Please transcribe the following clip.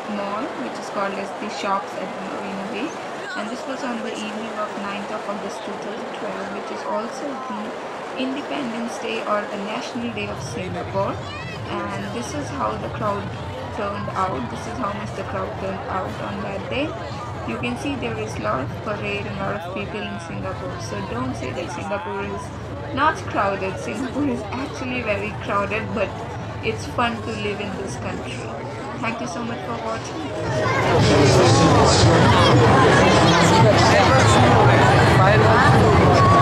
mall, which is called as the Shops at the Marina Bay. And this was on the evening of 9th of August 2012, which is also the Independence Day or the National Day of Singapore. And this is how the crowd turned out. This is how much the crowd turned out on that day. You can see there is a lot of parade and a lot of people in Singapore. So don't say that Singapore is not crowded. Singapore is actually very crowded, but it's fun to live in this country. Thank you so much for watching.